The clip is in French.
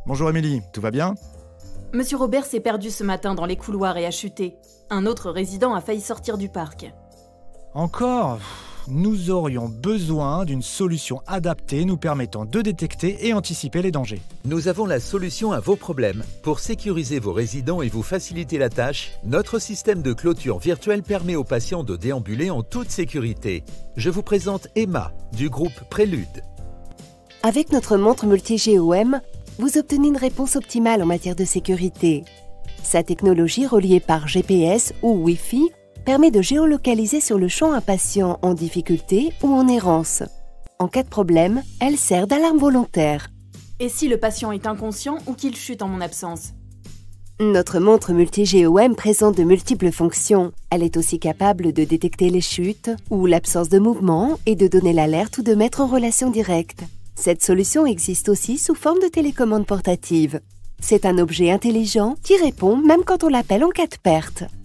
Bonjour Émilie, tout va bien? Monsieur Robert s'est perdu ce matin dans les couloirs et a chuté. Un autre résident a failli sortir du parc. Encore? Nous aurions besoin d'une solution adaptée nous permettant de détecter et anticiper les dangers. Nous avons la solution à vos problèmes. Pour sécuriser vos résidents et vous faciliter la tâche, notre système de clôture virtuelle permet aux patients de déambuler en toute sécurité. Je vous présente Emma, du groupe Prélude. Avec notre montre multi-GOM, vous obtenez une réponse optimale en matière de sécurité. Sa technologie reliée par GPS ou Wi-Fi permet de géolocaliser sur le champ un patient en difficulté ou en errance. En cas de problème, elle sert d'alarme volontaire. Et si le patient est inconscient ou qu'il chute en mon absence? Notre montre multi-GOM présente de multiples fonctions. Elle est aussi capable de détecter les chutes ou l'absence de mouvement et de donner l'alerte ou de mettre en relation directe. Cette solution existe aussi sous forme de télécommande portative. C'est un objet intelligent qui répond même quand on l'appelle en cas de perte.